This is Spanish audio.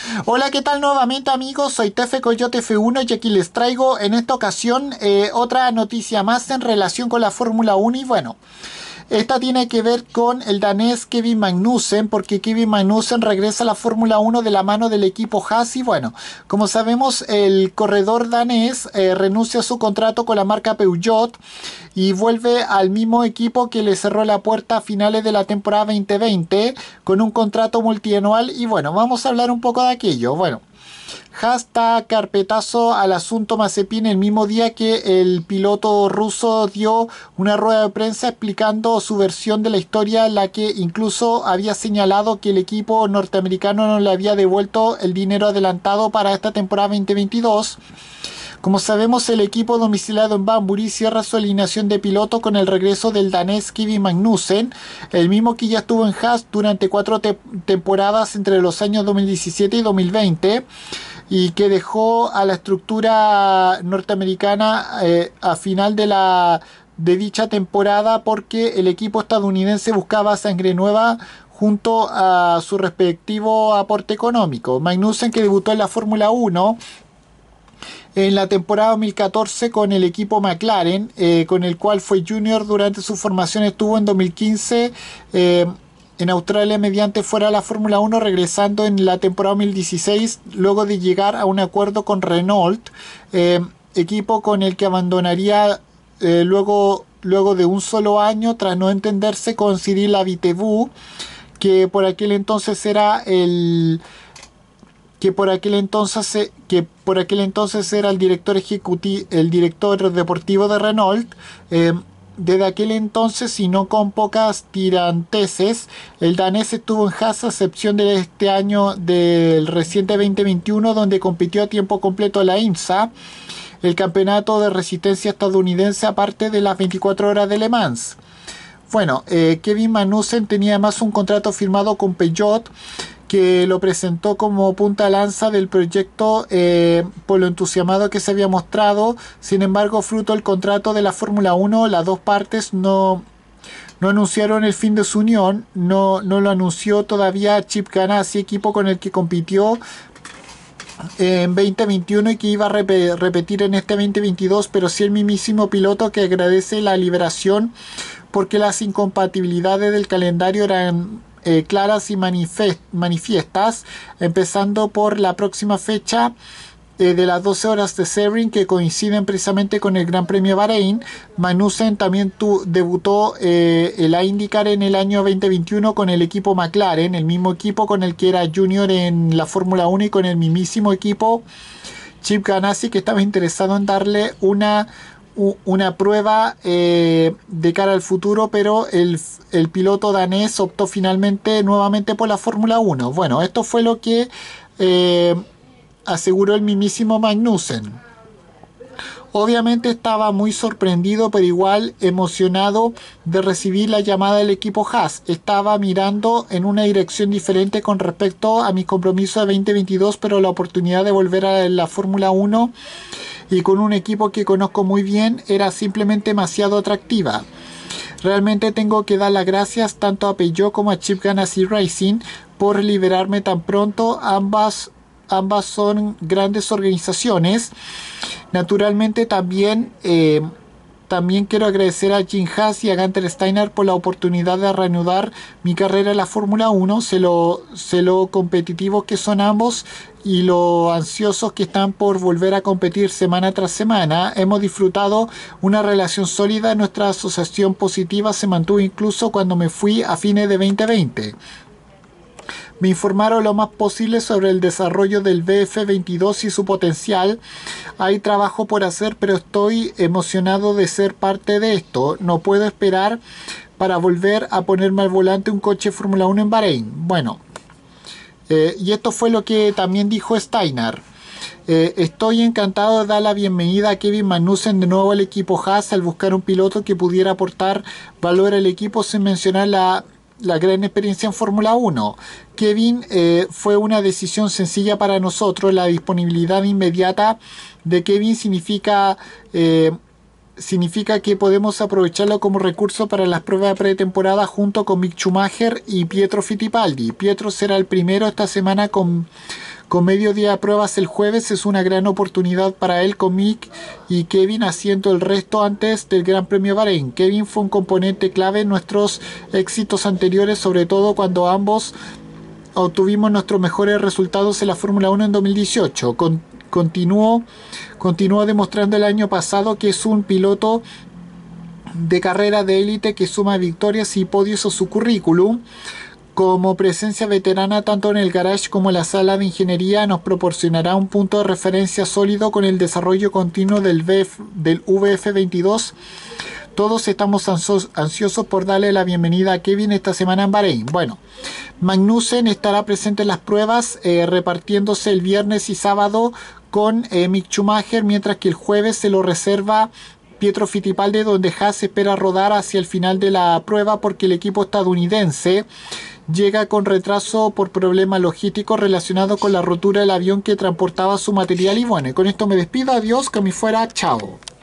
Hola, ¿qué tal nuevamente amigos? Soy Tefe Coyote F1 y aquí les traigo en esta ocasión otra noticia más en relación con la Fórmula 1 y bueno, esta tiene que ver con el danés Kevin Magnussen, porque Kevin Magnussen regresa a la Fórmula 1 de la mano del equipo Haas y bueno, como sabemos el corredor danés renuncia a su contrato con la marca Peugeot y vuelve al mismo equipo que le cerró la puerta a finales de la temporada 2020 con un contrato multianual y bueno, vamos a hablar un poco de aquello. Bueno, Haas da carpetazo al asunto Mazepin el mismo día que el piloto ruso dio una rueda de prensa explicando su versión de la historia, en la que incluso había señalado que el equipo norteamericano no le había devuelto el dinero adelantado para esta temporada 2022. Como sabemos, el equipo domiciliado en Banbury cierra su alineación de piloto con el regreso del danés Kevin Magnussen, el mismo que ya estuvo en Haas durante 4 temporadas entre los años 2017 y 2020 y que dejó a la estructura norteamericana a final de dicha temporada porque el equipo estadounidense buscaba sangre nueva junto a su respectivo aporte económico. Magnussen, que debutó en la Fórmula 1 en la temporada 2014 con el equipo McLaren, con el cual fue junior durante su formación, estuvo en 2015 en Australia mediante fuera de la Fórmula 1, regresando en la temporada 2016 luego de llegar a un acuerdo con Renault, equipo con el que abandonaría luego de un solo año tras no entenderse con Cyril Abiteboul, que por aquel entonces era el era el director ejecutivo, el director deportivo de Renault. Desde aquel entonces, y no con pocas tiranteses, el danés estuvo en Haas a excepción de este año del reciente 2021, donde compitió a tiempo completo en la IMSA, el campeonato de resistencia estadounidense, aparte de las 24 horas de Le Mans. Bueno, Kevin Magnussen tenía además un contrato firmado con Peugeot, que lo presentó como punta de lanza del proyecto por lo entusiasmado que se había mostrado. Sin embargo, fruto del contrato de la Fórmula 1, las dos partes no anunciaron el fin de su unión. No lo anunció todavía Chip Ganassi, equipo con el que compitió en 2021 y que iba a repetir en este 2022, pero sí el mismísimo piloto, que agradece la liberación porque las incompatibilidades del calendario eran claras y manifiestas, empezando por la próxima fecha de las 12 horas de Sebring, que coinciden precisamente con el Gran Premio de Bahrein. Magnussen también debutó en la IndyCar en el año 2021 con el equipo McLaren, el mismo equipo con el que era junior en la Fórmula 1 y con el mismísimo equipo Chip Ganassi, que estaba interesado en darle una prueba de cara al futuro, pero el piloto danés optó finalmente nuevamente por la Fórmula 1. Bueno, esto fue lo que aseguró el mismísimo Magnussen. Obviamente estaba muy sorprendido, pero igual emocionado de recibir la llamada del equipo Haas. Estaba mirando en una dirección diferente con respecto a mi compromiso de 2022, pero la oportunidad de volver a la Fórmula 1 y con un equipo que conozco muy bien era simplemente demasiado atractiva. Realmente tengo que dar las gracias tanto a Peugeot como a Chip Ganassi Racing por liberarme tan pronto. Ambas son grandes organizaciones. Naturalmente también quiero agradecer a Jim Haas y a Gunther Steiner por la oportunidad de reanudar mi carrera en la Fórmula 1. Sé lo competitivos que son ambos y lo ansiosos que están por volver a competir semana tras semana. Hemos disfrutado una relación sólida. Nuestra asociación positiva se mantuvo incluso cuando me fui a fines de 2020. Me informaron lo más posible sobre el desarrollo del BF22 y su potencial. Hay trabajo por hacer, pero estoy emocionado de ser parte de esto. No puedo esperar para volver a ponerme al volante un coche Fórmula 1 en Bahrein. Bueno, y esto fue lo que también dijo Steiner. Estoy encantado de dar la bienvenida a Kevin Magnussen de nuevo al equipo Haas, al buscar un piloto que pudiera aportar valor al equipo sin mencionar la gran experiencia en Fórmula 1. Kevin, fue una decisión sencilla para nosotros. La disponibilidad inmediata de Kevin significa que podemos aprovecharlo como recurso para las pruebas de pretemporada junto con Mick Schumacher y Pietro Fittipaldi. Pietro será el primero esta semana con Con medio día de pruebas el jueves es una gran oportunidad para él, con Mick y Kevin haciendo el resto antes del Gran Premio Bahrein. Kevin fue un componente clave en nuestros éxitos anteriores, sobre todo cuando ambos obtuvimos nuestros mejores resultados en la Fórmula 1 en 2018. Continuó demostrando el año pasado que es un piloto de carrera de élite que suma victorias y podios a su currículum. Como presencia veterana tanto en el garage como en la sala de ingeniería, nos proporcionará un punto de referencia sólido con el desarrollo continuo del VF22. Todos estamos ansiosos por darle la bienvenida a Kevin esta semana en Bahrein. Bueno, Magnussen estará presente en las pruebas, repartiéndose el viernes y sábado con Mick Schumacher, mientras que el jueves se lo reserva Pietro Fittipaldi, donde Haas espera rodar hacia el final de la prueba porque el equipo estadounidense llega con retraso por problemas logísticos relacionados con la rotura del avión que transportaba su material. Y bueno, con esto me despido. Adiós, que me fuera. Chao.